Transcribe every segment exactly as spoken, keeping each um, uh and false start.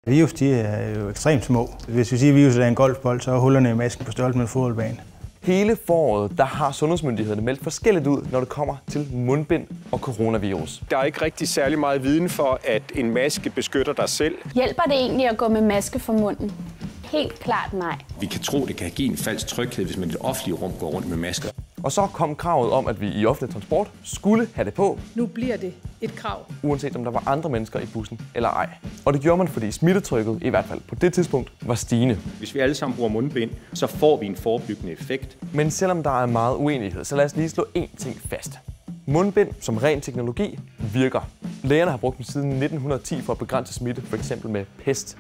Virus de er jo ekstremt små. Hvis vi siger, at viruset er en golfbold, så er hullerne i masken på størrelse med en fodboldbane. Hele foråret der har sundhedsmyndighederne meldt forskelligt ud, når det kommer til mundbind og coronavirus. Der er ikke rigtig særlig meget viden for, at en maske beskytter dig selv. Hjælper det egentlig at gå med maske for munden? Helt klart nej. Vi kan tro, det kan give en falsk tryghed, hvis man i det offentlige rum går rundt med masker. Og så kom kravet om, at vi i offentlig transport skulle have det på. Nu bliver det et krav. Uanset om der var andre mennesker i bussen eller ej. Og det gjorde man, fordi smittetrykket, i hvert fald på det tidspunkt, var stigende. Hvis vi alle sammen bruger mundbind, så får vi en forebyggende effekt. Men selvom der er meget uenighed, så lad os lige slå én ting fast. Mundbind som ren teknologi virker. Lægerne har brugt dem siden nitten ti for at begrænse smitte, f.eks. med pest.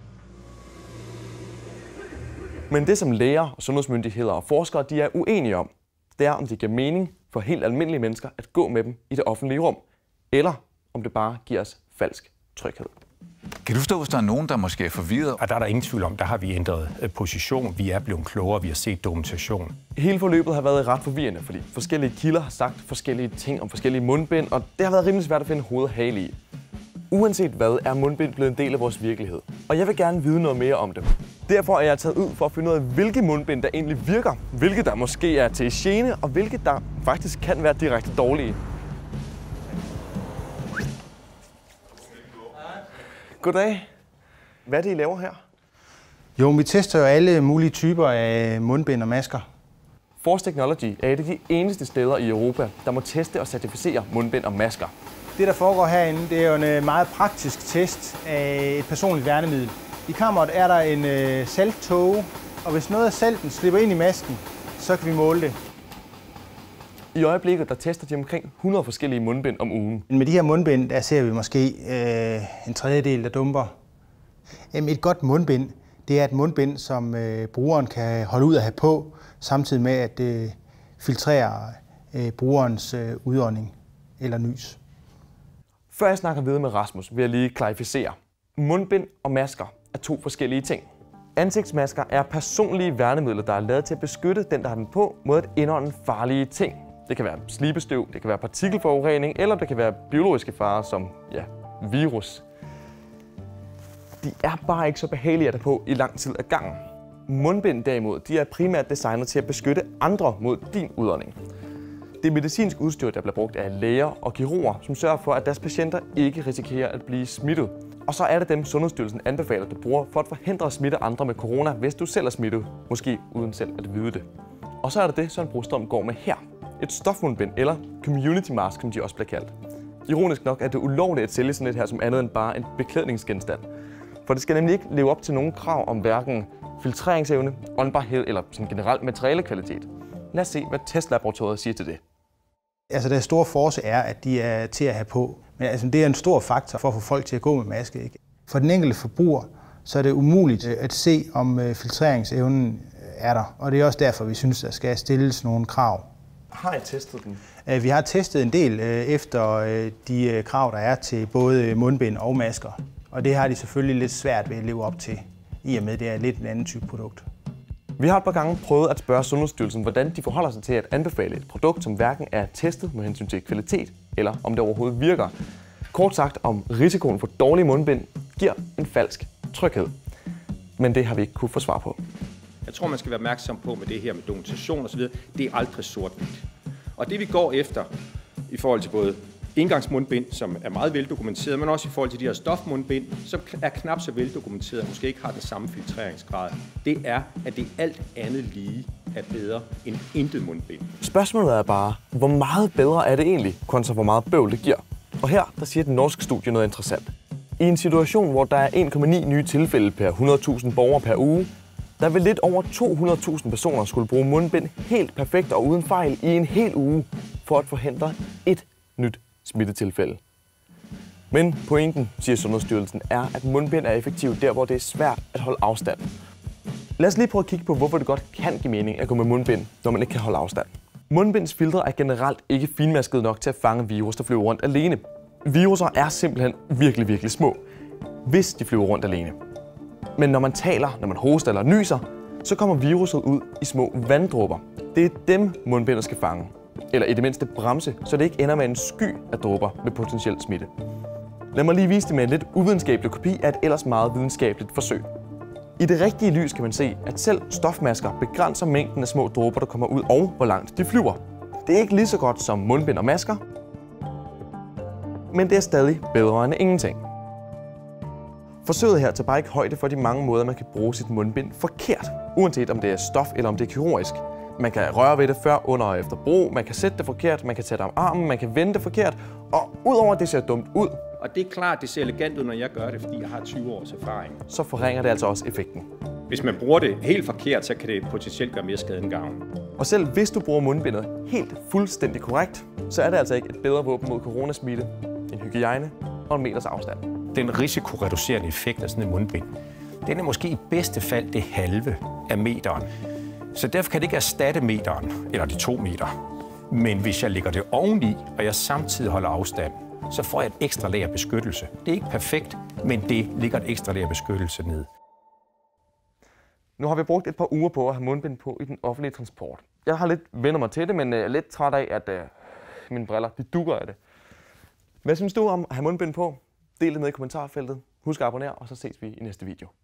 Men det som læger og sundhedsmyndigheder og forskere de er uenige om, det er om det giver mening for helt almindelige mennesker at gå med dem i det offentlige rum, eller om det bare giver os falsk tryghed. Kan du forstå, hvis der er nogen, der måske er forvirret? Og der er der ingen tvivl om, der har vi ændret position, vi er blevet klogere, vi har set dokumentation. Hele forløbet har været ret forvirrende, fordi forskellige kilder har sagt forskellige ting om forskellige mundbind, og det har været rimelig svært at finde hoved og hale i. Uanset hvad, er mundbind blevet en del af vores virkelighed, og jeg vil gerne vide noget mere om det. Derfor er jeg taget ud for at finde ud af, hvilke mundbind der egentlig virker, hvilke der måske er til gene, og hvilke der faktisk kan være direkte dårlige. Goddag. Hvad er det, I laver her? Jo, vi tester jo alle mulige typer af mundbind og masker. Force Technology er et af de eneste steder i Europa, der må teste og certificere mundbind og masker. Det, der foregår herinde, det er jo en meget praktisk test af et personligt værnemiddel. I kammeret er der en øh, salttåge, og hvis noget af salten slipper ind i masken, så kan vi måle det. I øjeblikket der tester de omkring hundrede forskellige mundbind om ugen. Med de her mundbind, der ser vi måske øh, en tredjedel, der dumper. Jamen, et godt mundbind, det er et mundbind, som øh, brugeren kan holde ud at have på, samtidig med at det øh, filtrerer øh, brugerens øh, udånding eller nys. Før jeg snakker videre med Rasmus, vil jeg lige klarificere. Mundbind og masker er to forskellige ting. Ansigtsmasker er personlige værnemidler, der er lavet til at beskytte den, der har den på, mod at indånde farlige ting. Det kan være slibestøv, det kan være partikelforurening, eller det kan være biologiske farer som ja, virus. De er bare ikke så behagelige at have på i lang tid ad gangen. Mundbind derimod, de er primært designet til at beskytte andre mod din udånding. Det er medicinsk udstyr, der bliver brugt af læger og kirurger, som sørger for, at deres patienter ikke risikerer at blive smittet. Og så er det dem, Sundhedsstyrelsen anbefaler, du bruger for at forhindre at smitte andre med corona, hvis du selv er smittet, måske uden selv at vide det. Og så er det det, Søren Brostrøm går med her. Et stofmundbind, eller community mask, som de også bliver kaldt. Ironisk nok er det ulovligt at sælge sådan et her som andet end bare en beklædningsgenstand. For det skal nemlig ikke leve op til nogen krav om hverken filtreringsevne, åndbarhed eller sådan generelt materialekvalitet. Lad os se, hvad testlaboratoriet siger til det. Altså, der store force er, at de er til at have på. Men altså, det er en stor faktor for at få folk til at gå med maske. Ikke? For den enkelte forbruger, så er det umuligt at se, om filtreringsevnen er der. Og det er også derfor, vi synes, der skal stilles nogle krav. Har I testet den? Vi har testet en del efter de krav, der er til både mundbind og masker. Og det har de selvfølgelig lidt svært ved at leve op til, i og med, at det er lidt en anden type produkt. Vi har et par gange prøvet at spørge Sundhedsstyrelsen, hvordan de forholder sig til at anbefale et produkt, som hverken er testet med hensyn til kvalitet, eller om det overhovedet virker. Kort sagt, om risikoen for dårlige mundbind giver en falsk tryghed. Men det har vi ikke kunne få svar på. Jeg tror, man skal være opmærksom på med det her med dokumentation osv. Det er aldrig sort-hvidt. Og det vi går efter i forhold til både engangsmundbind, som er meget veldokumenteret, men også i forhold til de her stofmundbind, som er knap så veldokumenteret og måske ikke har den samme filtreringsgrad, det er, at det alt andet lige er bedre end intet mundbind. Spørgsmålet er bare, hvor meget bedre er det egentlig, kontra hvor meget bøvl det giver? Og her, der siger den norske studie noget interessant. I en situation, hvor der er en komma ni nye tilfælde per hundrede tusind borgere per uge, der vil lidt over to hundrede tusind personer skulle bruge mundbind helt perfekt og uden fejl i en hel uge, for at forhindre et nyt smittetilfælde. Men pointen, siger Sundhedsstyrelsen, er, at mundbind er effektivt der, hvor det er svært at holde afstand. Lad os lige prøve at kigge på, hvorfor det godt kan give mening at gå med mundbind, når man ikke kan holde afstand. Mundbinds filtre er generelt ikke finmasket nok til at fange virus, der flyver rundt alene. Viruser er simpelthen virkelig, virkelig små, hvis de flyver rundt alene. Men når man taler, når man hoster eller nyser, så kommer viruset ud i små vanddråber. Det er dem, mundbindet skal fange. Eller i det mindste bremse, så det ikke ender med en sky af dråber med potentiel smitte. Lad mig lige vise det med en lidt uvidenskabelig kopi af et ellers meget videnskabeligt forsøg. I det rigtige lys kan man se, at selv stofmasker begrænser mængden af små dråber, der kommer ud, og hvor langt de flyver. Det er ikke lige så godt som mundbind og masker, men det er stadig bedre end ingenting. Forsøget her tager bare ikke højde for de mange måder, man kan bruge sit mundbind forkert, uanset om det er stof eller om det er kirurgisk. Man kan røre ved det før, under og efter brug, man kan sætte det forkert, man kan sætte om armen, man kan vende det forkert, og udover at det ser dumt ud, Og det er klart, det ser elegant ud, når jeg gør det, fordi jeg har tyve års erfaring. så forringer det altså også effekten. Hvis man bruger det helt forkert, så kan det potentielt gøre mere skade end gavn. Og selv hvis du bruger mundbindet helt fuldstændig korrekt, så er det altså ikke et bedre våben mod coronasmitte end hygiejne og en meters afstand. Den risikoreducerende effekt af sådan en mundbind, den er måske i bedste fald det halve af meteren. Så derfor kan det ikke erstatte meteren, eller de to meter. Men hvis jeg lægger det oveni, og jeg samtidig holder afstand, så får jeg et ekstra lag af beskyttelse. Det er ikke perfekt, men det ligger et ekstra lag af beskyttelse ned. Nu har vi brugt et par uger på at have mundbind på i den offentlige transport. Jeg har lidt vendt mig til det, men jeg er lidt træt af, at øh, mine briller de dukker af det. Hvad synes du om at have mundbind på? Del det ned i kommentarfeltet. Husk at abonnere, og så ses vi i næste video.